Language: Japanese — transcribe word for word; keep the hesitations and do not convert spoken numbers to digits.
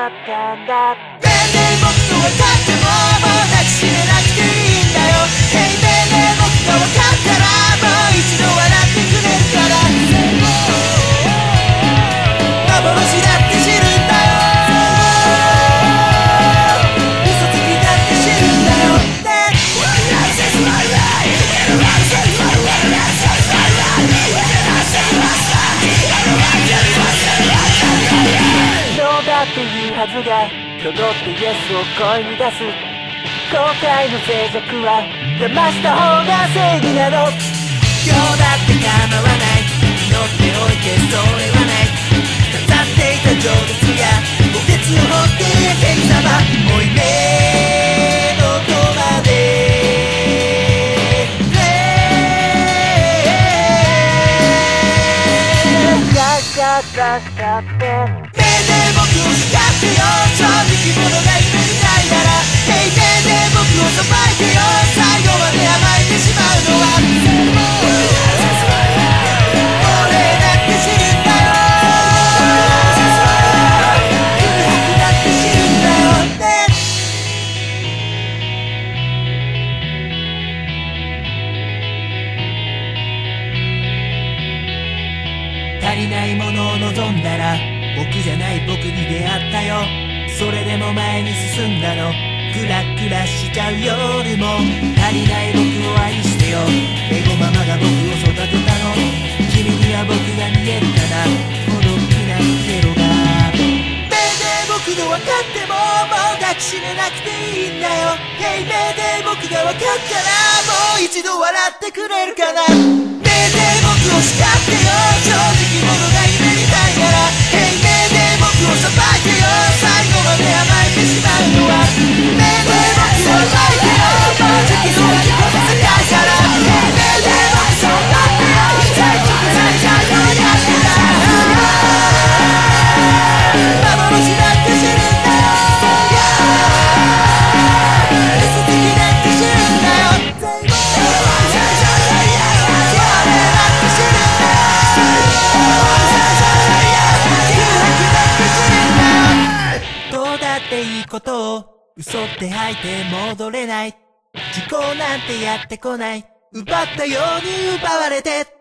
ったんだ。 全然僕と分かってももう抱きしめなくていいんだよ。Hey baby 僕が分かったらもう一度笑ってくれるから。幻だって知るんだよ。嘘つきだって知るんだよね。 そうだって言うはずが挙動ってイエスを声に出す。後悔の静寂は騙した方が正義なの。 今日だって構わない。祈っておいてそれはない。飾っていた情熱や墓穴を掘って神様追い目のとまでガガガガって目で僕を叱ってよ。正直者が夢みたいなら Hey 目で僕をさばいてよ。最後まで甘えてしまうのは俺だって知るんだよ。空白だって知るんだよね。足りないものを望んだら僕じゃない僕に出会ったよ。それでも前に進んだの。クラクラしちゃう夜も足りない僕を愛してよ。エゴママが僕を育てたの。君には僕が見えるかな。孤独なゲロが目で僕の分かってももう抱きしめなくていいんだよ。Hey 目で僕が分かったらもう一度笑ってくれるかな。目で僕を叱ってよ。正直者が夢みたいなら Hey 目で僕をさばいてよ。最後まで甘えてしまうのは目で僕をさばいてよ。もう好きそうにこの世界から Hey 目で僕をさばいてよ。最後まで最後にやってた幻だって知るんだよ。嘘つきだって知るんだよ。どうだっていいことを嘘って吐いて戻れない。時効なんてやってこない。奪ったように奪われて